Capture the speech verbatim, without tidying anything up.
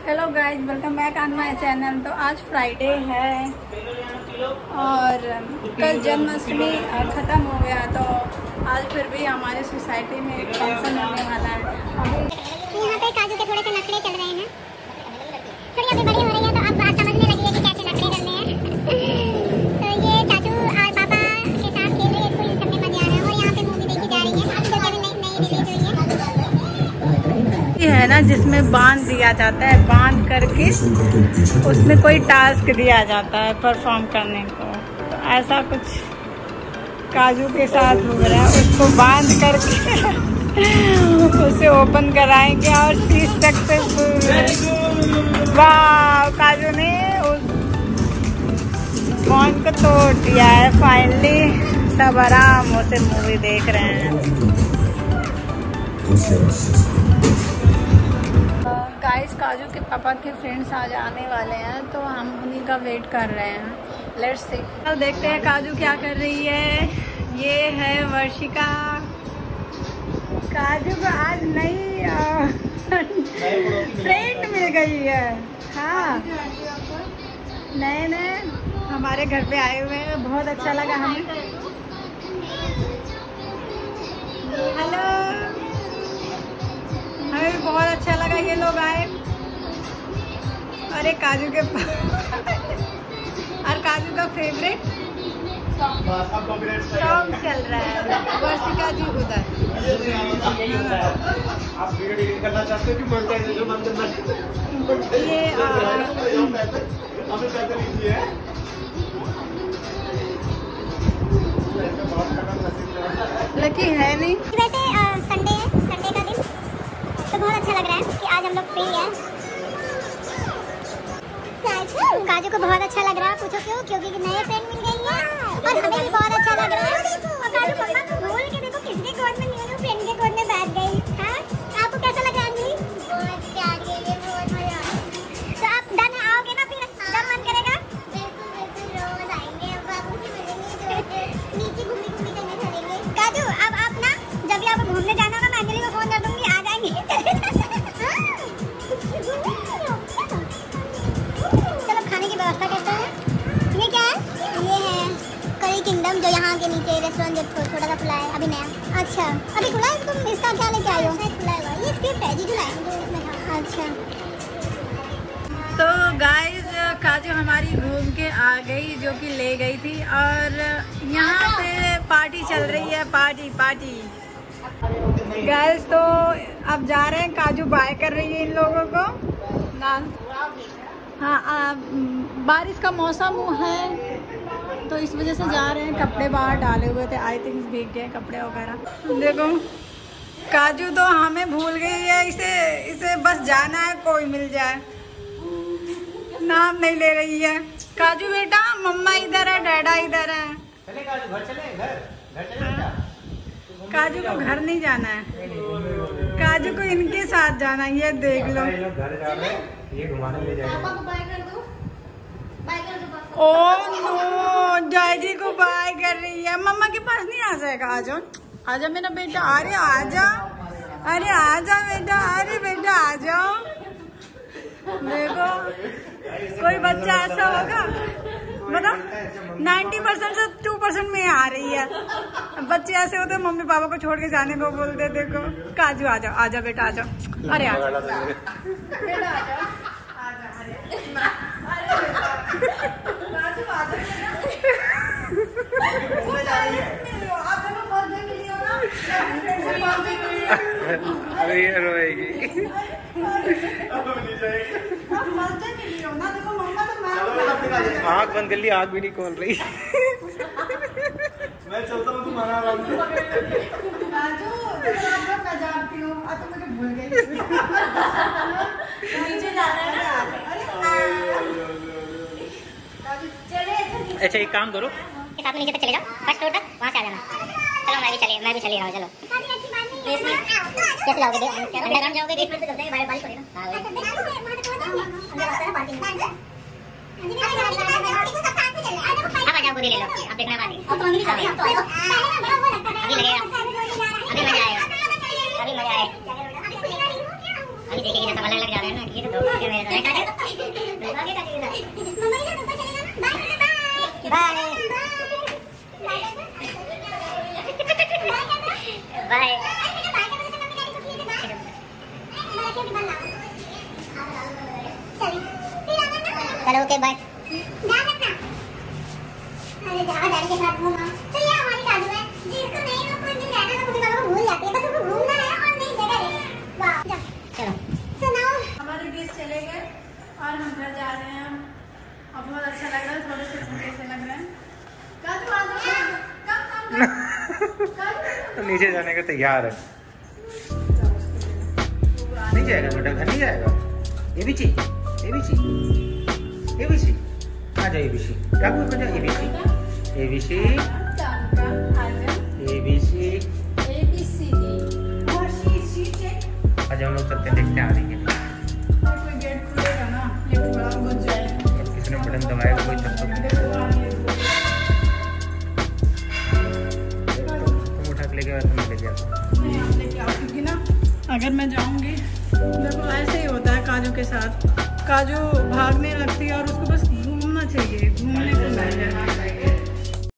Hello guys, welcome back on my channel. तो आज Friday है और कल जन्माष्टमी ख़त्म हो गया, तो आज फिर भी हमारी सोसाइटी में एक फंक्शन होने वाला है। यहाँ पे काजू के थोड़े से नखरे चल रहे हैं, थोड़ी अभी बड़ी हो रही है तो अब बात समझने लगी है कि कैसे नखरे करने हैं। तो ये चाचू और पापा के साथ खेल रही है, इसको इन सब में मजा आ रहा है। और यहाँ पे मूवी देखी जा रही है, अभी तो अभी नई नई रिलीज हुई है। ये है ना जिसमें बांध दिया जाता है, बांध करके उसमें कोई टास्क दिया जाता है परफॉर्म करने को। तो ऐसा कुछ काजू के साथ हो रहा है, उसको बांध करके उसे ओपन कराएंगे और सी सक्सेसफुल। वाह, काजू ने उस बांध को तोड़ दिया है। फाइनली सब आराम से मूवी देख रहे हैं। गाइस, काजू के पापा के फ्रेंड्स आज आने वाले हैं, तो हम उन्हीं का वेट कर रहे हैं। लेट्स सी, अब देखते हैं काजू क्या कर रही है। ये है वर्षिका। काजू को आज नई फ्रेंड मिल गई है। हाँ, नए नए हमारे घर पे आए हुए हैं, बहुत अच्छा लगा हमें। हेलो, हमें भी बहुत अच्छा लगा ये लोग आए। अरे काजू के और काजू का फेवरेट सॉन्ग चल रहा है, वर्षिका जी उधर। आप वीडियो एडिट करना चाहते हो कि मोनेटाइज जो बंद करना ये हमें पैसे लीजिए। लकी है नहीं। वैसे संडे है, संडे का दिन तो बहुत अच्छा लग रहा है कि आज हम लोग फ्री हैं। काजू को बहुत अच्छा लग रहा है, पूछो क्यों? क्योंकि नए फ्रेंड मिल गई है और हमें भी बहुत अच्छा लग रहा है। और काजू मम्मा को भूल के देखो किसके गोद में नहीं है, फ्रेंड के गोद में बैठ गई। हाँ, आपको कैसा लग रहा है अंजलि? बहुत प्यार के लिए बहुत मजा। तो आप डन आओगे ना फिर? जब मन करेगा बिल्कुल बिल्कुल रोज आएंगे। अब बाबू से मिलेंगे, नीचे घूमी घूमी करने चलेंगे। काजू अब आप ना जब भी आपको घूमने जाना होगा, मैं अंजलि को फोन कर दूंगी, आ जाएंगे। चलो खाने की व्यवस्था करते हैं। ये क्या है? ये है करी किंगडम, जो यहाँ के नीचे रेस्टोरेंट जो छोटा सा खुला है अभी नया। अच्छा, अभी खुला है? तुम इसका क्या लेके आए हो? खुला है, ये स्क्रिप्ट है जी, जो लाए। अच्छा, तो गाइस, काजू हमारी घूम के आ गई, जो कि ले गई थी। और यहाँ पे पार्टी चल रही है, पार्टी पार्टी गाइस। तो अब जा रहे हैं, काजू बाय कर रही है इन लोगों को ना। हाँ, आ, बारिश का मौसम है तो इस वजह से जा रहे हैं। कपड़े बाहर डाले हुए थे, आई थिंक भीग गए कपड़े वगैरह। देखो, काजू तो हमें भूल गई है। इसे इसे बस जाना है, कोई मिल जाए। नाम नहीं ले रही है। काजू बेटा, मम्मा इधर है, डैडा इधर है। चले काजू, घर चले, घर घर चले बेटा। काजू को घर नहीं जाना है, काजू को इनके साथ जाना है। ये देख लो, घर जा रहे हैं, ये घुमाने ले जाएंगे। ओ नो, जायजी को बाय कर रही है। मम्मा के पास नहीं आ जाएगा? आ जाओ, आ जाओ मेरा बेटा। अरे आ जाओ, अरे आ जाओ बेटा, अरे बेटा आ जाओ। देखो, कोई बच्चा ऐसा होगा बताओ? नाइन्टी परसेंट से टू परसेंट में आ रही है। बच्चे ऐसे होते हैं, मम्मी पापा को छोड़ के जाने को बोलते। देखो, काजू आ जाओ, आ जाओ बेटा, आ जाओ। अरे आ जाओ बेटा, आ जाओ, आ जाओ। अरे ये रोएगी। आँख बंद कर ली, आँख भी नहीं खोल रही। मैं चलता हूँ, तुम आराम से। अच्छा, एक काम करो, के साथ में नीचे तक चले जाओ, फर्स्ट फ्लोर तक, वहाँ से आ जाना। चलो मैं भी चलिए, मैं भी चली रहा हूँ। चलो कैसे जाओगे? अंडरग्राउंड जाओगे? बेसमेंट से चलते हैं, बारिश हो रही है ना। अब आ जाओ, गोदी ले लो, अब देखना बात है। अभी लगेगा, अभी मजा आएगा, अभी मजा आएगा। बाकी देखेंगे ना सब अलग अलग जा रहे हैं ना, ये तो दो के मेरे साथ काजू आगे काजू के साथ मम्मा के साथ ऊपर चलेगा ना। Bye bye bye bye. चलो ओके बाय। ध्यान रखना। अरे जा डैडी के साथ घूमना। तो ये हमारी काजू है जिसको नहीं वो कोई मिल जाएगा तो मुझे बाबा भूल जाती है, बस उसको घूमना है और नई जगह है। वाह चलो सो नाउ हमारे गेस्ट चले गए और हम घर जा रहे हैं और बहुत अच्छा लग रहा है, थोड़े से छोटे से लग रहे हैं। काजू आ जाओ कम कम तो नीचे जाने का तैयार है। नहीं जाएगा बेटा, घर नहीं जाएगा। एबीसी एबीसी एबीसी आ जाओ। एबीसी क्या बोल बेटा? एबीसी एबीसी एबीसी एबीसीडी और सी सी से आज हम लोग चलते देखते हैं आ रही है। और कोई गेट खुलेगा ना, ये पूरा बुझ जाएगा। किसी ने बटन दबाएगा कोई तब तक तुम उठा के लेके तुम ले गया। नहीं आप लेके आओ, क्योंकि ना अगर मैं जाऊंगी देखो ऐसे ही होता है काजू के साथ। काजू भागने लगती है और उसको बस घूमना चाहिए, घूमने को मिल जाए।